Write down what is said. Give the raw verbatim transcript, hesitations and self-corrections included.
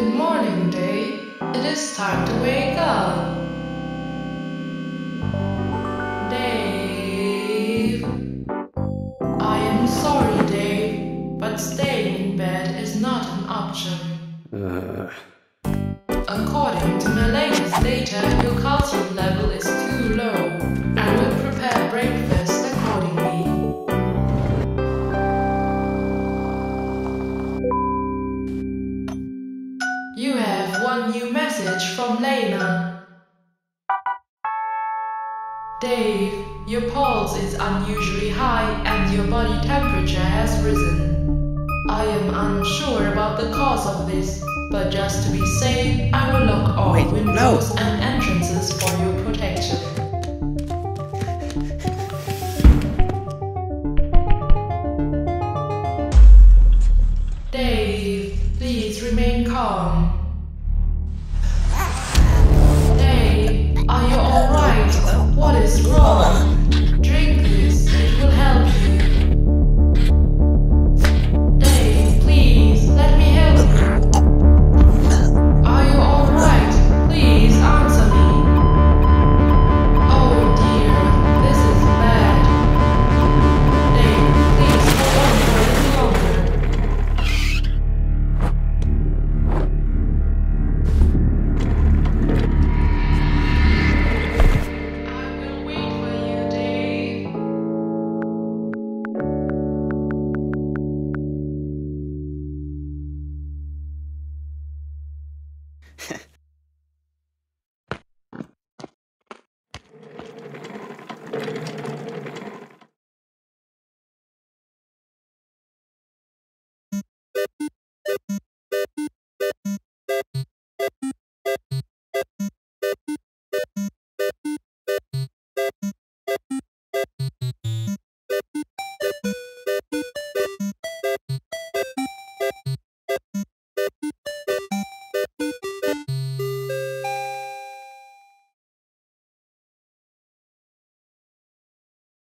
Good morning, Dave. It is time to wake up. Dave. I am sorry, Dave, but staying in bed is not an option. Uh. According to my latest data, your calcium level is too low. I will prepare breakfast accordingly. You have one new message from Lena. Dave, your pulse is unusually high and your body temperature has risen. I am unsure about the cause of this, but just to be safe, I will lock all Wait, windows no. and entrances for your protection. Dave, please remain calm. Dave, are you alright? What is wrong? Drink this, it will help you. Dave, please, let me help you. Are you alright? Please answer me. Oh dear, this is bad. Dave, please hold on for a little longer. I will wait for you, Dave.